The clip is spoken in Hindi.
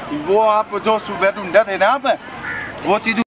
वो आप जो सुबह ढूंढे थे ना आप, वो चीज